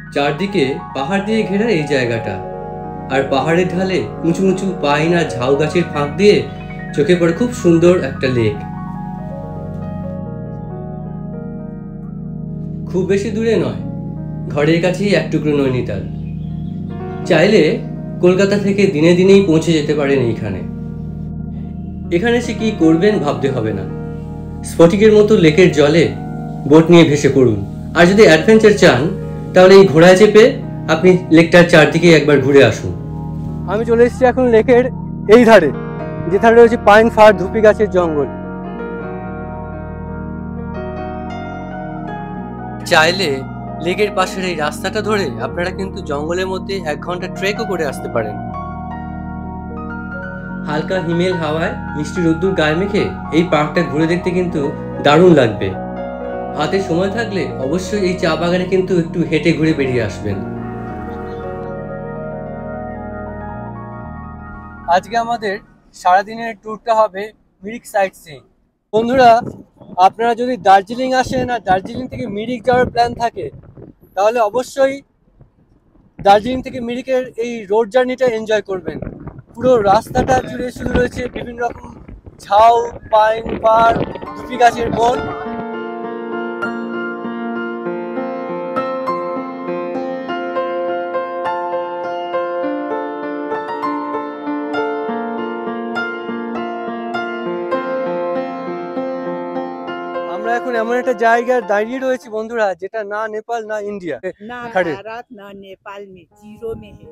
চারদিকে পাহাড় দিয়ে ঘেরা এই জায়গাটা, আর পাহাড়ের ঢালে উঁচু উঁচু পাইন আর ঝাউ গাছের ফাঁক দিয়ে চোখে পড়ে খুব সুন্দর একটা লেক। খুব বেশি দূরে নয়, ঘরের কাছেই এক টুকরো নৈনিতাল। চাইলে কলকাতা থেকে দিনে দিনেই পৌঁছে যেতে পারেন এইখানে। এখানে এসে কি করবেন ভাবতে হবে না, স্ফটিকের মতো লেকের জলে বোট নিয়ে ভেসে পড়ুন। আর যদি অ্যাডভেঞ্চার চান তাহলে এই ঘোড়ায় চেপে আপনি লেকটার চারদিকে একবার ঘুরে আসুন। আমি চলে এসেছি এখন লেকের এই ধারে, যে ধারে রয়েছে পাইন, ফার, ধুপি গাছের জঙ্গল। চাইলে লেকের পাশের এই রাস্তাটা ধরে আপনারা কিন্তু জঙ্গলের মধ্যে 1 ঘন্টা ট্রেকও করে আসতে পারেন। হালকা হিমেল হাওয়ায় মিষ্টি রোদ্দুর গায়ে মেখে এই পার্কটা ঘুরে দেখতে কিন্তু দারুণ লাগবে। হাতে সময় থাকলে অবশ্যই এই চা বাগানে কিন্তু একটু হেঁটে ঘুরে বেরিয়ে আসবেন। আজকে আমাদের সারাদিনের ট্যুরটা হবে মিরিক সাইট সিইং। বন্ধুরা, আপনারা যদি দার্জিলিং আসেন আর দার্জিলিং থেকে মিরিক যাওয়ার প্ল্যান থাকে, তাহলে অবশ্যই দার্জিলিং থেকে মিরিকের এই রোড জার্নিটা এনজয় করবেন। পুরো রাস্তাটা জুড়ে শুরু রয়েছে বিভিন্ন রকম ঝাউ, পাইন, পার, ধুপি গাছের বন। আমরা এখন এমন একটা জায়গায় দাঁড়িয়ে রয়েছি বন্ধুরা, যেটা না নেপাল না ইন্ডিয়া, ना খাড়ে। भारत ना नेपाल में, जीरो में है।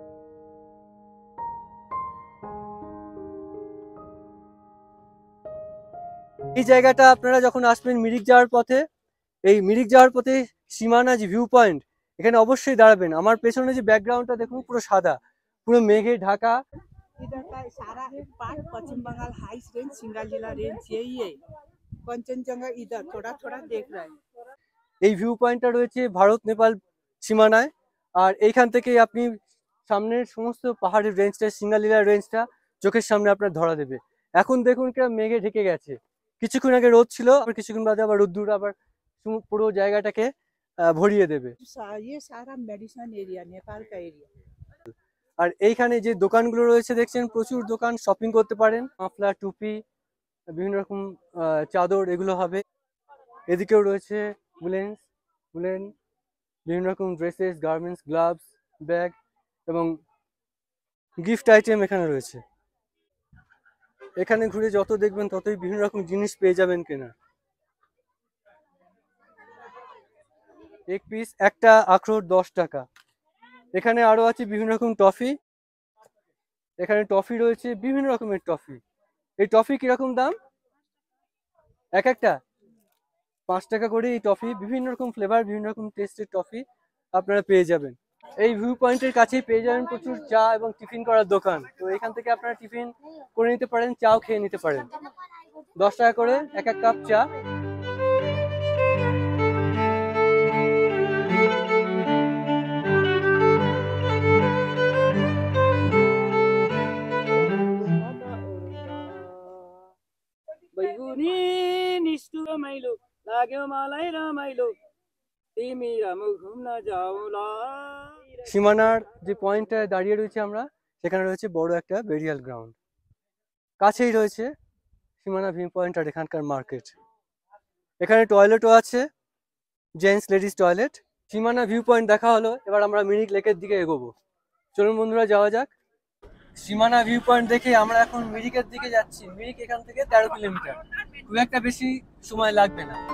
এই জায়গাটা আপনারা যখন আসবেন মিরিক যাওয়ার পথে, এই মিরিক যাওয়ার পথে সীমানা যে ভিউ পয়েন্ট, এখানে অবশ্যই দাঁড়াবেন। আমার পেছনে যে ব্যাকগ্রাউন্ডটা দেখুন, পুরো সাদা, পুরো মেঘে ঢাকা। इधर का सारा part Paschim Bangal heights range, single जिला रेंज यही है। कंचनजंगा इधर थोड़ा थोड़ा देख रहा है। এই ভিউ পয়েন্টটা রয়েছে ভারত নেপাল সীমানায়। আর এইখান থেকে আপনি সামনের সমস্ত পাহাড়ের রেঞ্জটা, সিঙ্গালীলা রেঞ্জটা চোখের সামনে আপনার ধরা দেবে। এখন দেখুন কিরকম মেঘে ঢেকে গেছে। কিছুক্ষণ আগে রোদ ছিল, আবার কিছুক্ষণ বাদে আবার রোদ্দুর আবার পুরো জায়গাটাকে ভরিয়ে দেবে। ये सारा मेडिसिन एरिया, नेपाल का एरिया। আর এইখানে যে দোকানগুলো রয়েছে দেখছেন, প্রচুর দোকান, শপিং করতে পারেন। মাফলার, টুপি, বিভিন্ন রকম চাদর, এগুলো হবে। এদিকেও রয়েছে উলেন, বিভিন্ন রকম ড্রেসেস, গার্মেন্টস, গ্লাভস, ব্যাগ এবং গিফট আইটেম এখানে রয়েছে। এখানে ঘুরে যত দেখবেন ততই বিভিন্ন রকম জিনিস পেয়ে যাবেন কেনা। এক পিস একটা আখরোট 10 টাকা। এখানে আরো আছে বিভিন্ন রকম টফি। এখানে টফি রয়েছে, বিভিন্ন রকমের টফি। এই টফি কিরকম দাম? এক একটা 5 টাকা করে এই টফি। বিভিন্ন রকম ফ্লেভার, বিভিন্ন রকম টেস্টের টফি আপনারা পেয়ে যাবেন। এই ভিউ পয়েন্টের কাছেই পেয়ে যাবেন প্রচুর চা এবং টিফিন করার দোকান। তো এখান থেকে আপনারা টিফিন করে নিতে পারেন, চাও খেয়ে নিতে পারেন। 10 টাকা করে এক এক কাপ চা। बैगुनी निष्ठुर रमाइलो लाग्यो मलाई रमाइलो तिमी र म घुम्न जाऊला। সীমানার যে পয়েন্টে দাঁড়িয়ে রয়েছে আমরা, সেখানে রয়েছে বড় একটা বেরিয়াল গ্রাউন্ড। কাছেই রয়েছে সীমানা ভিউ পয়েন্ট আর এখানকার মার্কেট। এখানে টয়লেটও আছে, gents ladies toilet. Simana view point দেখা হলো, এবার আমরা মিরিক লেকের দিকে এগোবো। চলুন বন্ধুরা, যাওয়া যাক। সীমানা ভিউ পয়েন্ট দেখে আমরা এখন মিরিকের দিকে যাচ্ছি। মিরিক এখান থেকে 13 কিলোমিটার, খুব একটা বেশি সময় লাগবে না।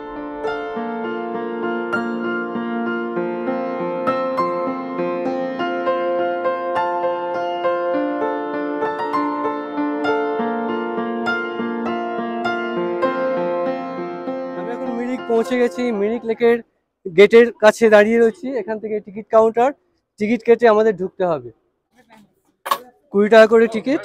আমি এখন মিরিক পৌঁছে গেছি। মিরিক লেকের গেটের কাছে দাঁড়িয়ে রয়েছি। এখান থেকে টিকিট কাউন্টার, টিকিট কেটে আমাদের ঢুকতে হবে। 20 টাকা করে টিকিট।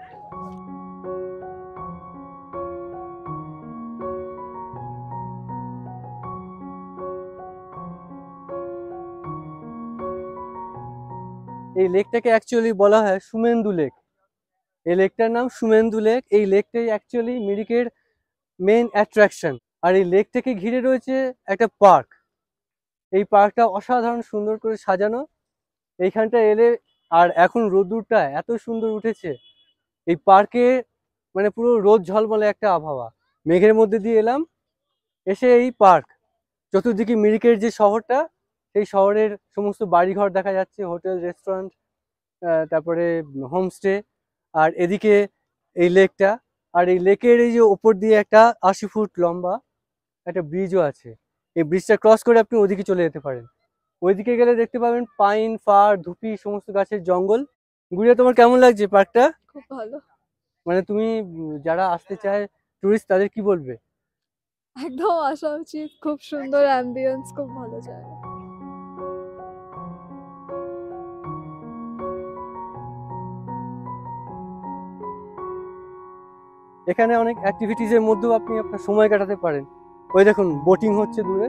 এই লেকটাকে অ্যাকচুয়ালি বলা হয় সুমেন্দু লেক। এই লেকটার নাম সুমেন্দু লেক। এই লেকটাই অ্যাকচুয়ালি মিরিকের মেইন অ্যাট্রাকশন। আর এই লেকটাকে ঘিরে রয়েছে একটা পার্ক। এই পার্কটা অসাধারণ সুন্দর করে সাজানো। এইখানটা এলে, আর এখন রোদ্দুরটা এত সুন্দর উঠেছে এই পার্কে, মানে পুরো রোদ ঝলমলে একটা আবহাওয়া। মেঘের মধ্যে দিয়ে এলাম, এসে এই পার্ক, চতুর্দিকে মিরিকের যে শহরটা, সেই শহরের সমস্ত বাড়িঘর দেখা যাচ্ছে, হোটেল, রেস্টুরেন্ট, তারপরে হোমস্টে, আর এদিকে এই লেকটা। আর এই লেকের এই যে ওপর দিয়ে একটা 80 ফুট লম্বা একটা ব্রিজও আছে। এই ব্রিজটা ক্রস করে আপনি ওদিকে চলে যেতে পারেন। ওইদিকে গেলে দেখতে পাবেন পাইন, ফার, ধুপি, সমস্ত গাছের জঙ্গল। ঘুরে তোমার কেমন লাগছে পার্কটা? খুব ভালো। মানে তুমি যারা আসতে চায় টুরিস্ট, তাদের কি বলবে? একদম আসা উচিত, খুব সুন্দর অ্যাম্বিয়েন্স, খুব ভালো জায়গা। এখানে অনেক অ্যাক্টিভিটিস এর মধ্যেও আপনি আপনার সময় কাটাতে পারেন। ওই দেখুন বোটিং হচ্ছে দূরে।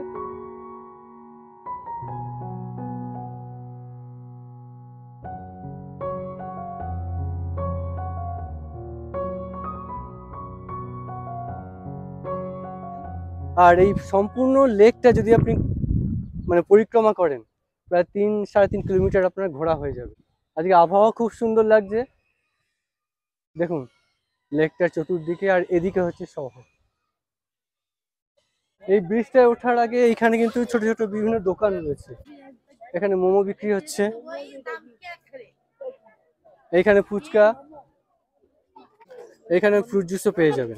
আর এই সম্পূর্ণ লেকটা যদি আপনি মানে পরিক্রমা করেন, প্রায় 3-3.5 কিলোমিটার আপনার ঘোরা হয়ে যাবে। আজকে আবহাওয়া খুব সুন্দর লাগছে, দেখুন লেকটার চতুর্দিকে, আর এদিকে হচ্ছে শহর। এই ব্রিজটায় ওঠার আগে এইখানে কিন্তু ছোট ছোট বিভিন্ন দোকান রয়েছে। এখানে মোমো বিক্রি হচ্ছে, এইখানে ফুচকা, এখানে ফ্রুট জুসও পেয়ে যাবেন।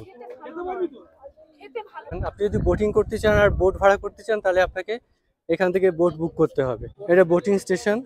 আপনি যদি বোটিং করতে চান আর বোট ভাড়া করতে চান, তাহলে আপনাকে এখান থেকে বোট বুক করতে হবে। এটা বোটিং স্টেশন,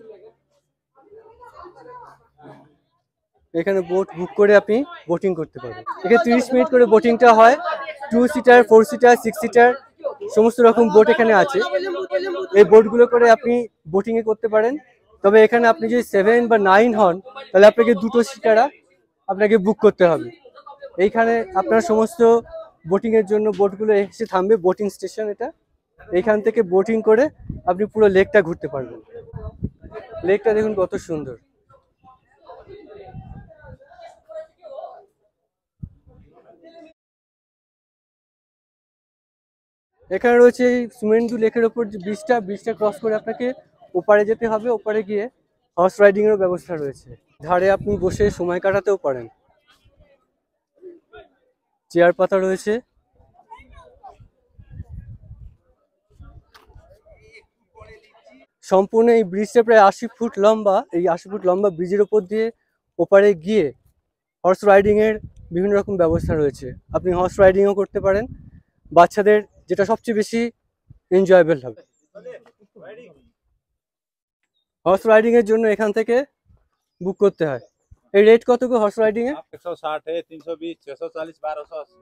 এখানে বোট বুক করে আপনি বোটিং করতে পারবেন। এখানে 30 মিনিট করে বোটিংটা হয়। 2 সিটার, 4 সিটার, 6 সিটার সমস্ত রকম বোট এখানে আছে। এই বোটগুলো করে আপনি বোটিং এ করতে পারেন। তবে এখানে আপনি যদি 7 বা 9 হন, তাহলে আপনাকে 2টো সিটারা আপনাকে বুক করতে হবে। এইখানে আপনার সমস্ত বোটিং এর জন্য বোটগুলো এসে থামবে। বোটিং স্টেশন এটা। এইখান থেকে বোটিং করে আপনি পুরো লেকটা ঘুরতে পারবেন। লেকটা দেখুন কত সুন্দর। এখানে রয়েছে এই সুমেন্দু লেকের ওপর যে ব্রিজটা ক্রস করে আপনাকে ওপারে যেতে হবে। ওপারে গিয়ে হর্স রাইডিং এরও ব্যবস্থা রয়েছে। ধারে আপনি বসে সময় কাটাতেও পারেন, চেয়ার পাতা রয়েছে। সম্পূর্ণ এই ব্রিজটা প্রায় 80 ফুট লম্বা। এই 80 ফুট লম্বা ব্রিজের ওপর দিয়ে ওপারে গিয়ে হর্স রাইডিং এর বিভিন্ন রকম ব্যবস্থা রয়েছে। আপনি হর্স রাইডিংও করতে পারেন, বাচ্চাদের যেটা সবচেয়ে বেশি এনজয়েবল হবে। হর্স রাইডিং এর জন্য এখান থেকে বুক করতে হয়। এই রেট কত গো হর্স রাইডিং এ? 160 है, 320, 640, 1280।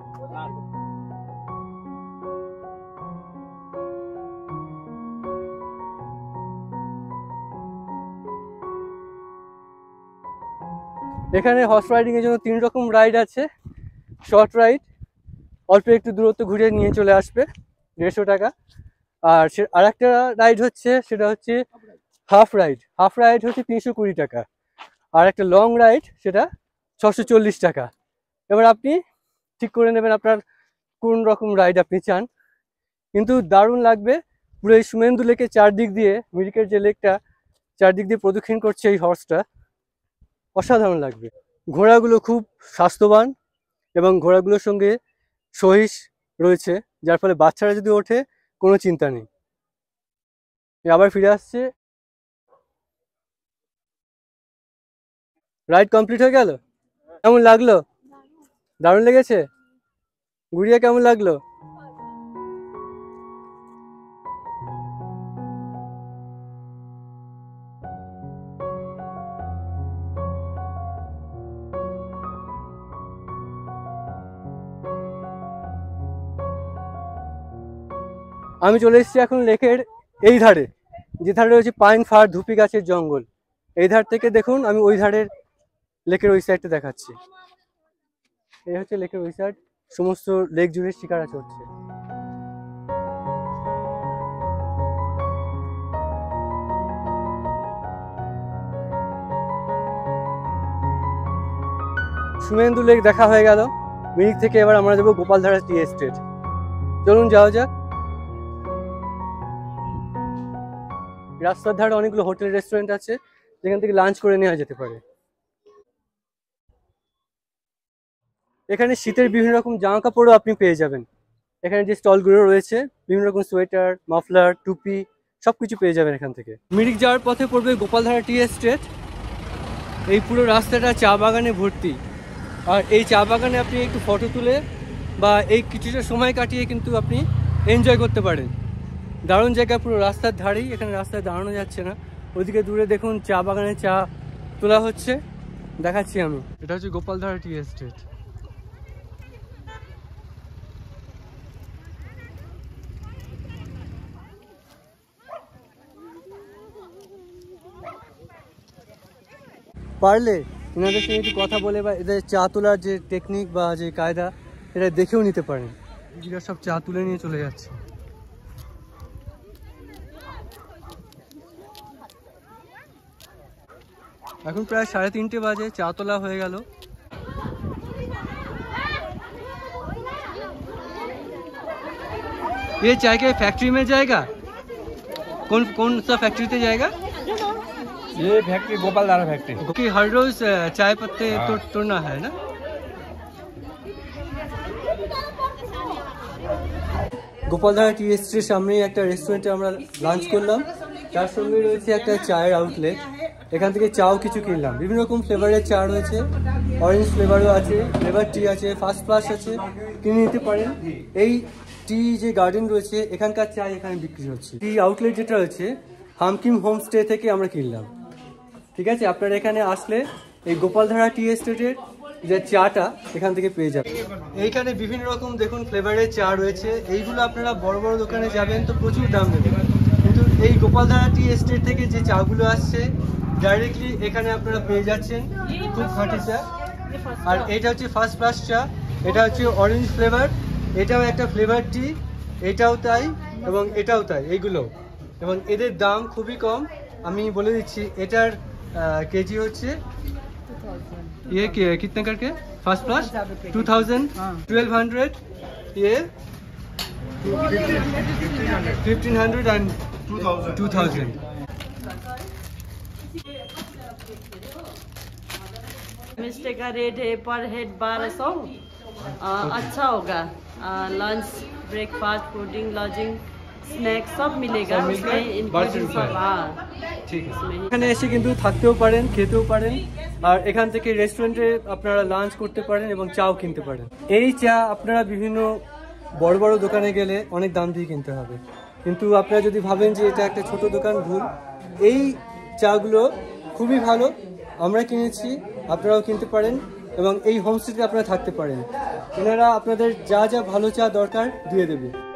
এখানে হর্স রাইডিং এর জন্য 3 রকম রাইড আছে। শর্ট রাইড, অল্প একটু দূরত্ব ঘুরে নিয়ে চলে আসবে, 150 টাকা। আর আরেকটা রাইড হচ্ছে, সেটা হচ্ছে হাফ রাইড। হাফ রাইড হচ্ছে 320 টাকা। আর একটা লং রাইড, সেটা 640 টাকা। এবার আপনি ঠিক করে নেবেন আপনার কোন রকম রাইড আপনি চান। কিন্তু দারুণ লাগবে। পুরো এই সুমেন্দু লেকের চারদিক দিয়ে, মিরিকের যে লেকটা, চারদিক দিয়ে প্রদক্ষিণ করছে এই হর্সটা, অসাধারণ লাগবে। ঘোড়াগুলো খুব স্বাস্থ্যবান এবং ঘোড়াগুলোর সঙ্গে সহিস রয়েছে, যার ফলে বাচ্চারা যদি ওঠে কোনো চিন্তা নেই। আবার ফিরে আসছে। রাইড কমপ্লিট হয়ে গেল। কেমন লাগলো? দারুণ লেগেছে। ঘুরিয়ে কেমন লাগলো? আমি চলে এসেছি এখন লেকের এই ধারে, যে ধারে রয়েছে পাইন, ফার, ধুপি গাছের জঙ্গল। এই ধার থেকে দেখুন, আমি ওই ধারের লেকের ওই সাইডটা দেখাচ্ছি। এই হচ্ছে লেকের ওই সাইড, সমস্ত লেক জুড়ে শিকারা চলছে। সুমেন্দু লেক দেখা হয়ে গেল। মিরিক থেকে এবার আমরা যাবো গোপালধারা টি এস্টেট। চলুন যাওয়া যাক। রাস্তার ধারে অনেকগুলো হোটেল রেস্টুরেন্ট আছে যেখান থেকে লাঞ্চ করে নেওয়া যেতে পারে। এখানে শীতের বিভিন্ন রকম জামা কাপড়ও আপনি পেয়ে যাবেন। এখানে যে স্টলগুলো রয়েছে বিভিন্ন রকম সোয়েটার, মাফলার, টুপি সবকিছু পেয়ে যাবেন এখান থেকে। মিরিক যাওয়ার পথে পড়বে গোপালধারা টি এস্টেট। এই পুরো রাস্তাটা চা বাগানে ভর্তি, আর এই চা বাগানে আপনি একটু ফটো তুলে বা এই কিছুটা সময় কাটিয়ে কিন্তু আপনি এনজয় করতে পারেন। দারুণ জায়গা, পুরো রাস্তার ধারেই, এখানে রাস্তায় দাঁড়ানো যাচ্ছে না। ওইদিকে দূরে দেখুন চা বাগানে চা তোলা হচ্ছে, দেখাচ্ছি আমি। এটা হচ্ছে গোপালধারা টি এস্টেট। পারলে ওনাদের সঙ্গে একটু কথা বলে বা এদের চা তোলার যে টেকনিক বা যে কায়দা এটা দেখেও নিতে পারেন। এদিকে সব চা তুলে নিয়ে চলে যাচ্ছে। এখন প্রায় 3:30 বাজে, চা তোলা হয়ে গেল। ये चाय के फैक्ट्री में जाएगा? कौन सा फैक्ट्री जाएगा? ये फैक्ट्री गोपालधारा फैक्ट्री। क्योंकि हर रोज चाय पत्ते तोड़ना है ना। গোপালধারা টি এস্টেটের সামনে একটা রেস্টুরেন্টে আমরা লাঞ্চ করলাম, তার সঙ্গে রয়েছে একটা চায়ের আউটলেট। এখান থেকে চাও কিছু কিনলাম, বিভিন্ন রকম ফ্লেভারের চা রয়েছে, অরেঞ্জ ফ্লেভারও আছে, ফ্লেভার টি আছে, ফার্স্ট ক্লাস আছে, কিনে নিতে পারেন। এই টি যে গার্ডেন রয়েছে এখানকার চা এখানে বিক্রি হচ্ছে। টি আউটলেট যেটা রয়েছে হামকিম হোমস্টে থেকে আমরা কিনলাম। ঠিক আছে, আপনারা এখানে আসলে এই গোপালধারা টি এস্টেটের যে চাটা এখান থেকে পেয়ে যাবেন। এইখানে বিভিন্ন রকম দেখুন ফ্লেভারের চা রয়েছে। এইগুলো আপনারা বড় বড় দোকানে যাবেন তো প্রচুর দাম দেবেন, কিন্তু এই গোপালধারা টি এস্টেট থেকে যে চাগুলো আসছে ডাইরেক্টলি এখানে আপনারা পেয়ে যাচ্ছেন, খুব খাঁটি চা। আর এটা হচ্ছে ফার্স্ট ক্লাস চা, এটা হচ্ছে অরেঞ্জ ফ্লেভার, এটাও একটা ফ্লেভার টি, এটাও তাই এবং এটাও তাই, এইগুলো। এবং এদের দাম খুবই কম, আমি বলে দিচ্ছি। এটার কেজি হচ্ছে ये कितने करके? फर्स्ट क्लास 2000, 1200, ये 1500 and 2000। मिस्टे का रेट है पर हेड 1200। अच्छा होगा, lunch, breakfast, fooding, lodging, snacks सब मिलेगा उसमें इंक्लूडिंग सब। हाँ ঠিক আছে, এখানে এসে কিন্তু থাকতেও পারেন, খেতেও পারেন, আর এখান থেকে রেস্টুরেন্টে আপনারা লাঞ্চ করতে পারেন এবং চাও কিনতে পারেন। এই চা আপনারা বিভিন্ন বড় বড় দোকানে গেলে অনেক দাম দিয়ে কিনতে হবে, কিন্তু আপনারা যদি ভাবেন যে এটা একটা ছোট দোকান, ভুল। এই চাগুলো খুবই ভালো, আমরা কিনেছি, আপনারাও কিনতে পারেন এবং এই হোমস্টেতে আপনারা থাকতে পারেন। এনারা আপনাদের যা যা ভালো চা দরকার দিয়ে দেবে।